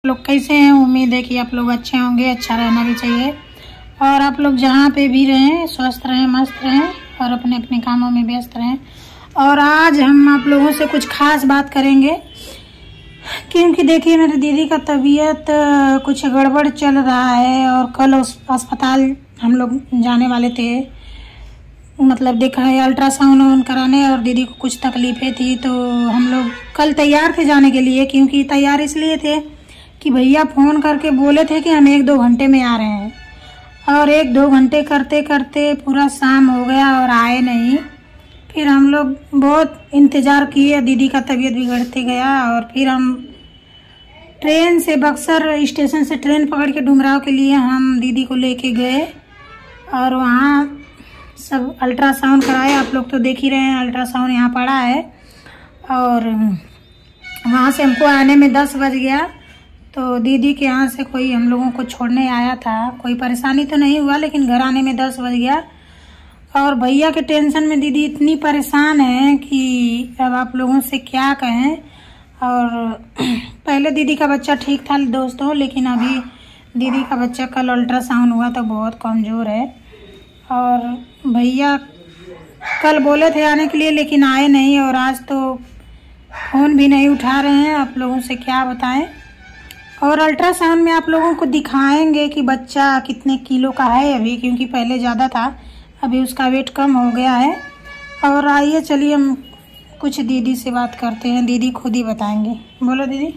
लोग कैसे हैं? उम्मीद है कि आप लोग अच्छे होंगे, अच्छा रहना भी चाहिए और आप लोग जहाँ पे भी रहें स्वस्थ रहें, मस्त रहें और अपने अपने कामों में व्यस्त रहें। और आज हम आप लोगों से कुछ खास बात करेंगे क्योंकि देखिए मेरी दीदी का तबीयत कुछ गड़बड़ चल रहा है और कल उस अस्पताल हम लोग जाने वाले थे, मतलब देखा है अल्ट्रासाउंड कराने और दीदी को कुछ तकलीफ़ें थी तो हम लोग कल तैयार थे जाने के लिए। क्योंकि तैयार इसलिए थे कि भैया फ़ोन करके बोले थे कि हम 1-2 घंटे में आ रहे हैं और 1-2 घंटे करते करते पूरा शाम हो गया और आए नहीं। फिर हम लोग बहुत इंतज़ार किए, दीदी का तबीयत बिगड़ते गया और फिर हम ट्रेन से बक्सर स्टेशन से ट्रेन पकड़ के डुमराव के लिए हम दीदी को लेके गए और वहाँ सब अल्ट्रासाउंड कराए। आप लोग तो देख ही रहे हैं अल्ट्रासाउंड यहाँ पड़ा है और वहाँ से हमको आने में 10 बज गया। तो दीदी के यहाँ से कोई हम लोगों को छोड़ने आया था, कोई परेशानी तो नहीं हुआ लेकिन घर आने में 10 बज गया। और भैया के टेंशन में दीदी इतनी परेशान है कि अब आप लोगों से क्या कहें। और पहले दीदी का बच्चा ठीक था दोस्तों, लेकिन अभी दीदी का बच्चा कल अल्ट्रासाउंड हुआ तो बहुत कमज़ोर है। और भैया कल बोले थे आने के लिए लेकिन आए नहीं और आज तो फ़ोन भी नहीं उठा रहे हैं। आप लोगों से क्या बताएं। और अल्ट्रासाउंड में आप लोगों को दिखाएंगे कि बच्चा कितने किलो का है अभी, क्योंकि पहले ज़्यादा था, अभी उसका वेट कम हो गया है। और आइए चलिए हम कुछ दीदी से बात करते हैं, दीदी खुद ही बताएंगे। बोलो दीदी।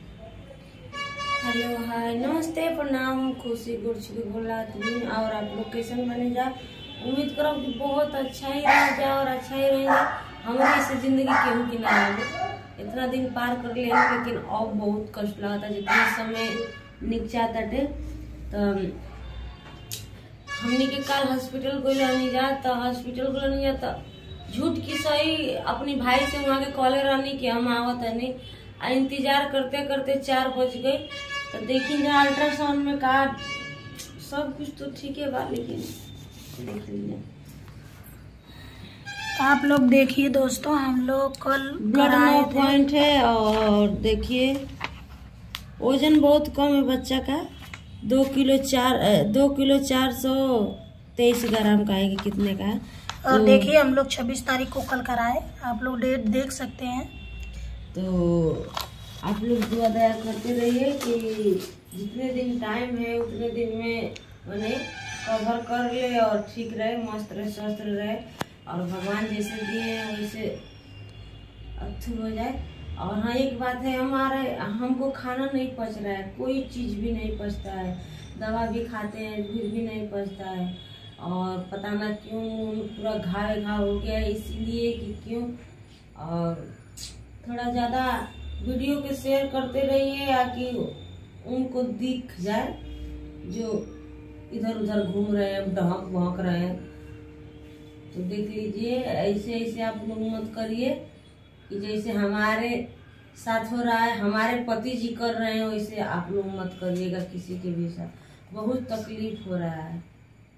हेलो, हाय, नमस्ते, प्रणाम, खुशी गुरछी बोला तुम्हें। और आप लोग कैसे बने जा, उम्मीद करो कि बहुत अच्छा ही रह जा और अच्छा ही रहेंगे। हमारी ऐसी जिंदगी केहू की ना रहे, इतना दिन पार कर लिया लेकिन अब बहुत कष्ट लगता। जितना समय निकचा तटे तो हमने के कल हॉस्पिटल को नहीं जा, तो हॉस्पिटल को नहीं जाता झूठ की सही अपनी भाई से वहाँ के कॉले रहनी कि हम आवत है नहीं। इंतजार करते करते 4 बज गए। तो देखी जा अल्ट्रासाउंड में का सब कुछ तो ठीक है बा, लेकिन देख लीजिए आप लोग देखिए दोस्तों, हम लोग कल ब्लड 9 पॉइंट है और देखिए वजन बहुत कम है बच्चा का, 2 किलो 423 ग्राम का है कि कितने का है। और तो देखिए हम लोग 26 तारीख को कल कराए, आप लोग डेट देख सकते हैं। तो आप लोग दुआ दया करते रहिए कि जितने दिन टाइम है उतने दिन में उन्हें कवर कर ले और ठीक रहे, मस्त रहे, स्वस्थ रहे और भगवान जैसे दिए हैं वैसे अच्छी हो जाए। और हाँ एक बात है, हमको खाना नहीं पच रहा है, कोई चीज़ भी नहीं पचता है, दवा भी खाते हैं फिर भी नहीं पचता है और पता ना क्यों पूरा घाव हो गया है, इसीलिए कि क्यों। और थोड़ा ज़्यादा वीडियो के शेयर करते रहिए ताकि उनको दिख जाए जो इधर उधर घूम रहे हैं, डहक बहक रहे हैं। तो देख लीजिए, ऐसे ऐसे आप लोग मत करिए कि जैसे हमारे साथ हो रहा है, हमारे पति जी कर रहे हैं, वैसे आप लोग मत करिएगा किसी के भी साथ, बहुत तकलीफ हो रहा है।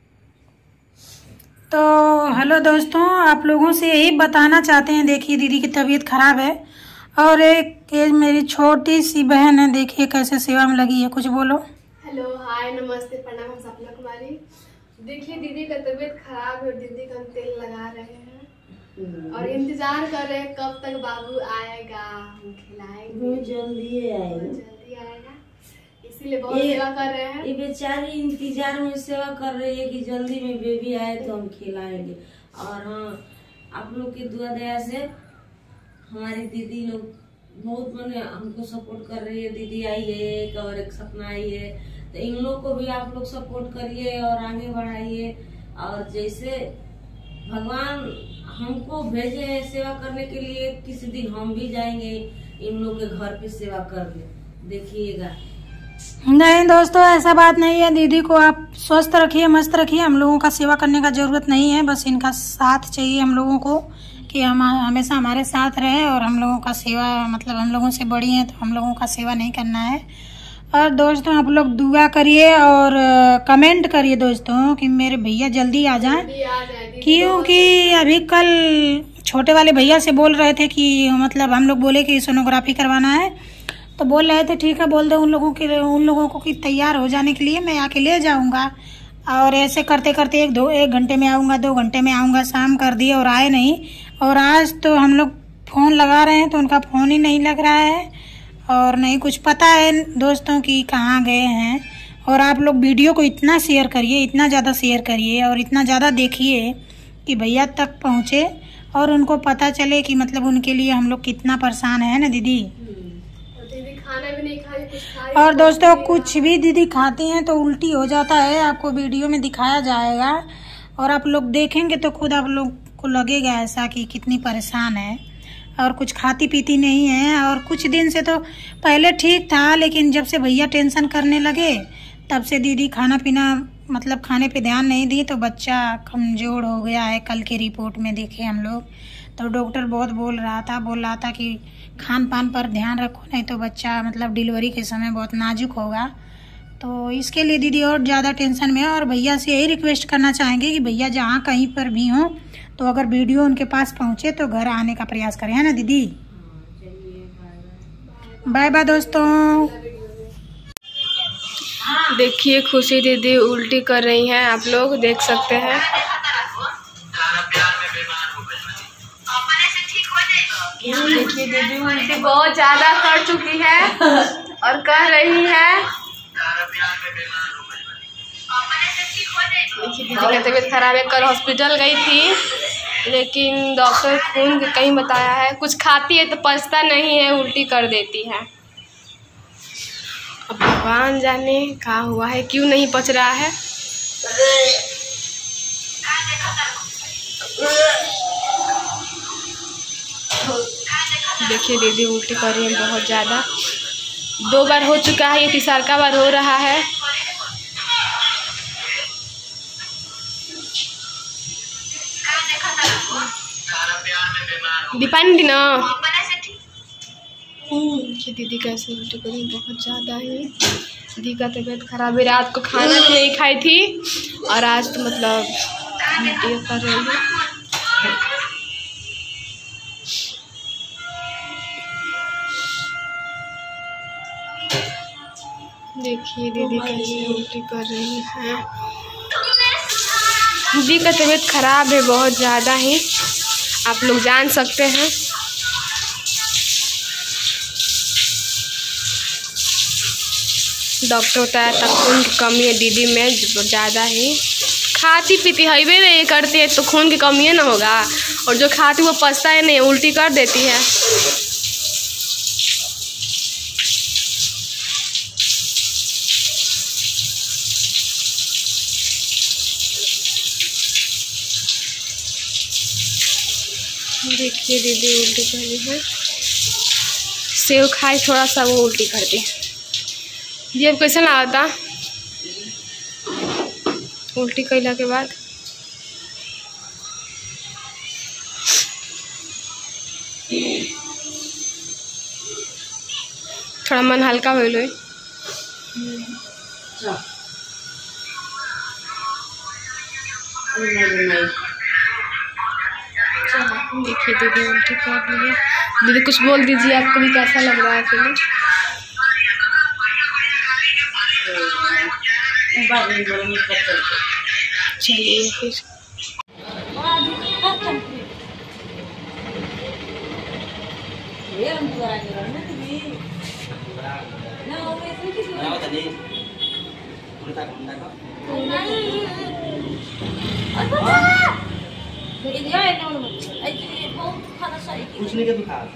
तो हेलो दोस्तों, आप लोगों से यही बताना चाहते हैं, देखिए दीदी की तबीयत खराब है और एक मेरी छोटी सी बहन है, देखिए कैसे सेवा में लगी है, कुछ बोलो। हेलो, हाय, नमस्ते, प्रणाम, हम सपना कुमारी। देखिए दीदी का तबीयत खराब है और दीदी का हम तेल लगा रहे हैं और इंतजार कर रहे हैं कब तक बाबू आएगा, हम खिलाएंगे। जल्दी आएगा, इसीलिए बहुत सेवा कर रहे हैं। ये बेचारी इंतजार में सेवा कर रही है कि जल्दी में बेबी आए तो हम खिलाएंगे। और हाँ आप लोग की दुआ दया से हमारी दीदी लोग बहुत मैंने हमको सपोर्ट कर रही है। दीदी आई है एक और एक सपना आई है, तो इन लोग को भी आप लोग सपोर्ट करिए और आगे बढ़ाइए। और जैसे भगवान हमको भेजे हैं सेवा करने के लिए, किसी दिन हम भी जाएंगे इन लोग के घर पे सेवा करने, देखिएगा। नहीं दोस्तों, ऐसा बात नहीं है, दीदी को आप स्वस्थ रखिए, मस्त रखिए, हम लोगों का सेवा करने का जरूरत नहीं है, बस इनका साथ चाहिए हम लोगों को कि हम हमेशा हमारे साथ रहे और हम लोगों का सेवा, मतलब हम लोगों से बड़ी हैं तो हम लोगों का सेवा नहीं करना है। और दोस्तों आप लोग दुआ करिए और कमेंट करिए दोस्तों कि मेरे भैया जल्दी आ जाएं, क्योंकि अभी कल छोटे वाले भैया से बोल रहे थे कि मतलब हम लोग बोले कि सोनोग्राफी करवाना है, तो बोल रहे थे ठीक है, बोल दो उन लोगों को कि तैयार हो जाने के लिए, मैं आके ले जाऊंगा। और ऐसे करते करते 1 घंटे में आऊँगा, 2 घंटे में आऊँगा, शाम कर दिए और आए नहीं। और आज तो हम लोग फ़ोन लगा रहे हैं तो उनका फ़ोन ही नहीं लग रहा है और नहीं कुछ पता है दोस्तों कि कहाँ गए हैं। और आप लोग वीडियो को इतना शेयर करिए, इतना ज़्यादा शेयर करिए और इतना ज़्यादा देखिए कि भैया तक पहुँचे और उनको पता चले कि मतलब उनके लिए हम लोग कितना परेशान है ना दीदी। खाना भी नहीं खाई, कुछ खाई। और दोस्तों कुछ भी दीदी खाती हैं तो उल्टी हो जाता है, आपको वीडियो में दिखाया जाएगा और आप लोग देखेंगे तो खुद आप लोग को लगेगा ऐसा कि कितनी परेशान है। और कुछ खाती पीती नहीं है और कुछ दिन से तो पहले ठीक था, लेकिन जब से भैया टेंशन करने लगे तब से दीदी खाना पीना मतलब खाने पे ध्यान नहीं दी तो बच्चा कमज़ोर हो गया है। कल के रिपोर्ट में देखे हम लोग तो डॉक्टर बहुत बोल रहा था कि खान पान पर ध्यान रखो, नहीं तो बच्चा मतलब डिलीवरी के समय बहुत नाजुक होगा। तो इसके लिए दीदी और ज़्यादा टेंशन में है। और भैया से यही रिक्वेस्ट करना चाहेंगे कि भैया जहाँ कहीं पर भी हों तो अगर वीडियो उनके पास पहुँचे तो घर आने का प्रयास करें, है ना दीदी। बाय बाय दोस्तों। देखिए खुशी दीदी उल्टी कर रही हैं, आप लोग देख सकते हैं। देखिए दीदी उल्टी बहुत ज्यादा कर चुकी है और कर रही है। देखिए दीदी की तबीयत खराब है, कल हॉस्पिटल गई थी लेकिन डॉक्टर खून कहीं बताया है, कुछ खाती है तो पचता नहीं है, उल्टी कर देती है। अब भगवान जाने क्या हुआ है, क्यों नहीं पच रहा है। देखिए दीदी उल्टी कर रही है बहुत ज़्यादा, 2 बार हो चुका है, ये तीसरा बार हो रहा है। दीपानी दी ना दीदी कैसे उल्टी करी बहुत ज़्यादा ही। दीदी का तबीयत खराब है, रात को खाना भी नहीं खाई थी और आज तो मतलब उल्टी कर रही है। देखिए दीदी कैसे उल्टी कर रही है। दीदी का तबीयत खराब है बहुत ज़्यादा ही, आप लोग जान सकते हैं। डॉक्टर बताया था खून की कमी है दीदी में ज़्यादा ही, खाती पीती हईवे नहीं करती है तो खून की कमी ना होगा, और जो खाती वो पचता है नहीं, उल्टी कर देती है। देखिए दीदी उल्टी कर रही है, सेव खाई थोड़ा सा वो उल्टी कर दी। ये अब कैसे लगा था उल्टी कैला के बाद। थोड़ा मन हल्का हो लो। देखिए दीदी उल्टी कर रही है। दीदी कुछ बोल दीजिए, आपको भी कैसा लग रहा है फिर। चलिए फिर कुछ नहीं के खा